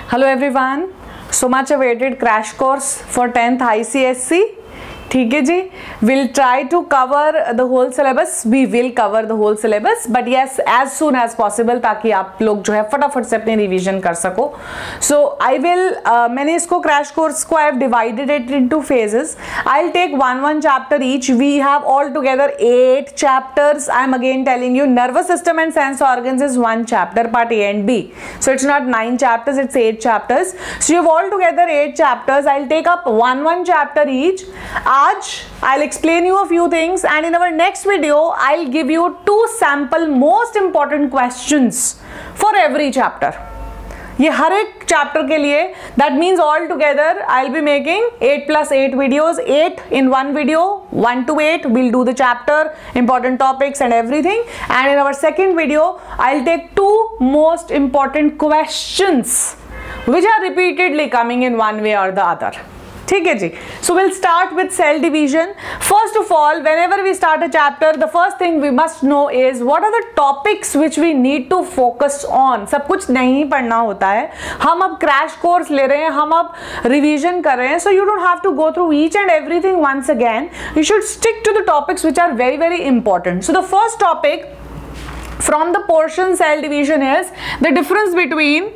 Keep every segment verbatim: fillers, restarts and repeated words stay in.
Hello everyone, so much awaited crash course for tenth I C S C. ठीक है जी, we'll try to cover the whole syllabus. We will cover the whole syllabus, but yes, as soon as possible ताकि आप लोग जो है फटाफट से अपने रिवीजन कर सको. So I will, uh, मैंने इसको crash course को I have divided it into phases. I'll take one one chapter each. We have all together eight chapters. I'm again telling you, nervous system and sense organs is one chapter, part A and B. So it's not nine chapters, it's eight chapters. So you have all together eight chapters. I'll take up one one chapter each. Aaj I'll explain you a few things, and in our next video I'll give you two sample most important questions for every chapter. ये हर एक chapter के लिए, that means all together I'll be making eight plus eight videos, eight in one video, one to eight we'll do the chapter, important topics and everything, and in our second video I'll take two most important questions which are repeatedly coming in one way or the other. ठीक है जी. So we'll start with cell division. First of all, whenever we start a chapter, the first thing we must know is what are the topics which we need to focus on. सब कुछ नहीं पढ़ना होता है, हम अब crash course ले रहे हैं, हम अब revision कर रहे हैं, so you don't have to go through each and everything once again. You should stick to the topics which are very very important. So the first topic from the portion cell division is the difference between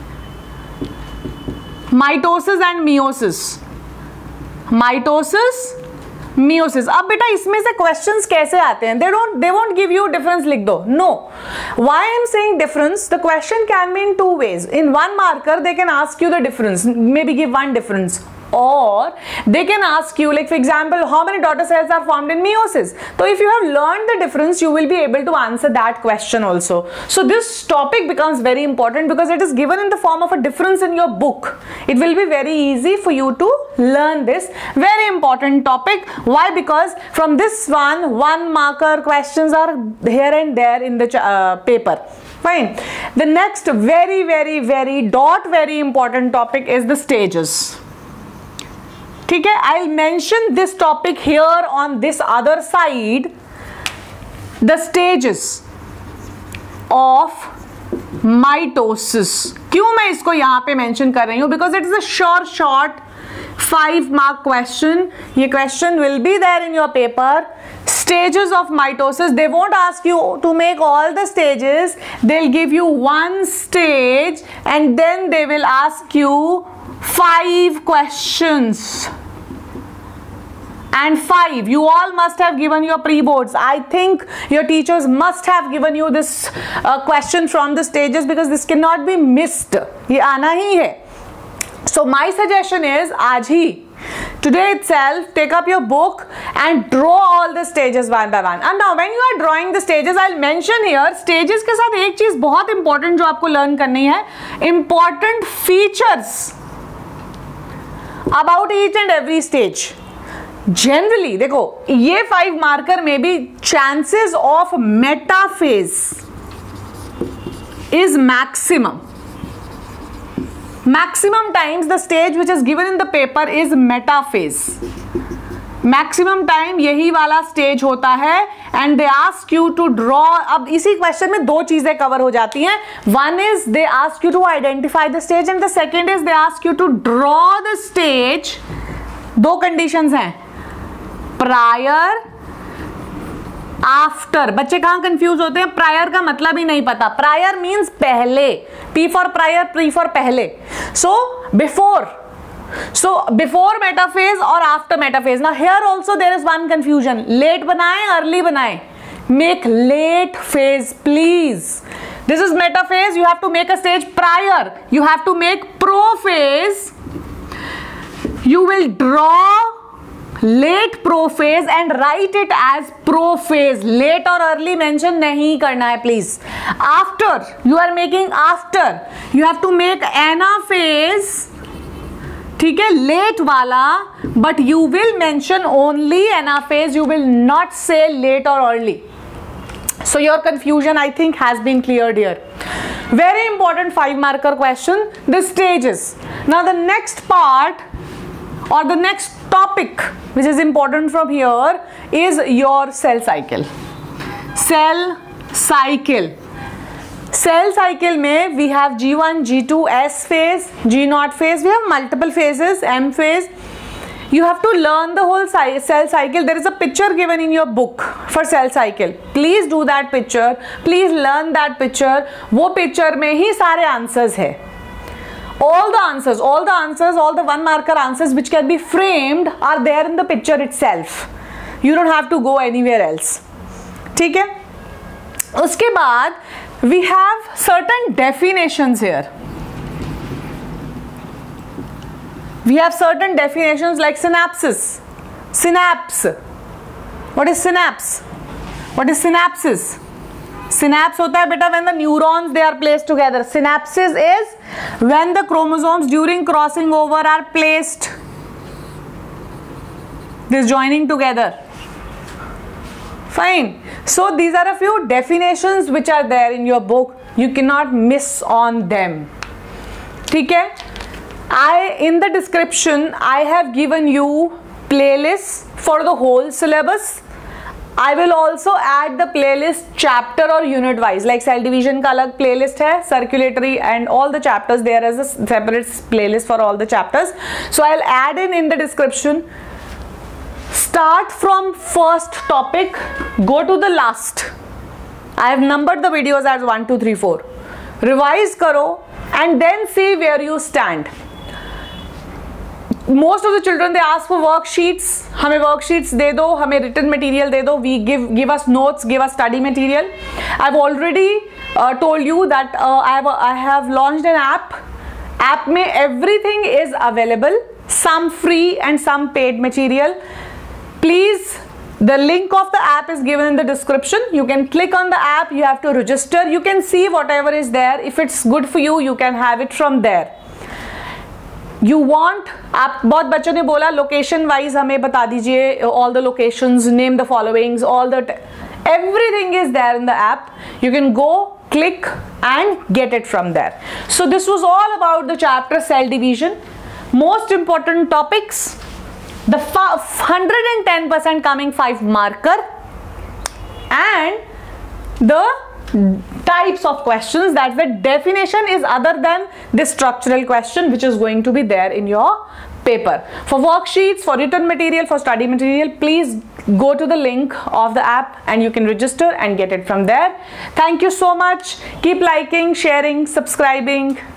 mitosis and meiosis. Mitosis meiosis. अब बेटा इसमें से questions कैसे आते हैं? They don't they won't give you difference लिख दो. No, why I am saying difference? The question can be in two ways. In one marker they can ask you the difference, maybe give one difference, or they can ask you, like for example, how many daughter cells are formed in meiosis. So if you have learned the difference, you will be able to answer that question also. So this topic becomes very important because it is given in the form of a difference in your book. It will be very easy for you to learn this very important topic. Why? Because from this one, one marker questions are here and there in the uh, paper. Fine. The next very very very dot very important topic is the stages. ठीक है, I'll mention this topic here on this other side, the stages of mitosis. क्यों मैं इसको यहाँ पे mention कर रही हूँ? Because it is a short short five mark question. ये question will be there in your paper. Stages of mitosis. They won't ask you to make all the stages. They'll give you one stage and then they will ask you five questions. And five, you all must have given your pre-boards. I think your teachers must have given you this uh, question from the stages because this cannot be missed. ये आना ही है. So my suggestion is आज ही, today itself, take up your book and draw all the stages one by one. And now when you are drawing the stages, I'll mention here stages के साथ एक चीज बहुत important जो आपको learn करनी है, important features about each and every stage. Generally देखो ये फाइव मार्कर में भी chances of metaphase is maximum. Maximum times the stage which is given in the paper is metaphase. Maximum time यही वाला स्टेज होता है and they ask you to draw. अब इसी क्वेश्चन में दो चीजें कवर हो जाती हैं. One is they ask you to identify the stage and the second is they ask you to draw the stage. दो कंडीशंस हैं, प्रायर, आफ्टर. बच्चे कहां कंफ्यूज होते हैं? प्रायर का मतलब ही नहीं पता. प्रायर मींस पहले, P for prior, pre for पहले. So before, so before metaphase और after metaphase. Now here also there is one confusion. Late बनाएं, अर्ली बनाएं? Make late phase please. This is metaphase, you have to make a stage prior. You have to make prophase. You will draw late prophase and write it as prophase. Late or early mention नहीं करना है please. After, you are making after. You have to make anaphase. ठीक है, late वाला, but you will mention only anaphase. You will not say late or early. So your confusion I think has been cleared here. Very important five marker question, the stages. Now the next part or the next topic which is important from here is your cell cycle. Cell cycle. Cell cycle में we have G one, G two, S phase, G naught phase. We have multiple phases, M phase. You have to learn the whole cell cycle. There is a picture given in your book for cell cycle. Please do that picture. Please learn that picture. वो picture में ही सारे answers है. All the answers, all the answers, all the one marker answers which can be framed are there in the picture itself. You don't have to go anywhere else. ठीक है? उसके बाद we have certain definitions here. We have certain definitions like synapses. Synapse. What is synapse? What is synapses? Synapse होता है बेटा when the neurons they are placed together. Synapses is when the chromosomes during crossing over are placed. This joining together. Fine. So these are a few definitions which are there in your book. You cannot miss on them. ठीक है? I in the description I have given you playlists for the whole syllabus. I will also add the playlist chapter or unit wise. Like cell division का अलग playlist है, circulatory and all the chapters there is a separate playlist for all the chapters. So I'll add in in the description. Start from first topic, go to the last. I have numbered the videos as one, two, three, four. Revise karo and then see where you stand. Most of the children they ask for worksheets. हमें worksheets दे दो, हमें written material दे दो. We give give us notes, give us study material. I've already uh, told you that uh, I have I have launched an app. App में everything is available. Some free and some paid material. Please, the link of the app is given in the description. You can click on the app. You have to register. You can see whatever is there. If it's good for you, you can have it from there. You want, आप बहुत बच्चों ने बोला location wise हमें बता दीजिए all the locations, name the followings, all the everything is there in the app. You can go, click and get it from there. So this was all about the chapter cell division. Most important topics, the one hundred ten percent coming five marker and the types of questions, that the definition is other than this structural question which is going to be there in your paper. For worksheets, for written material, for study material, please go to the link of the app and you can register and get it from there. Thank you so much. Keep liking, sharing, subscribing.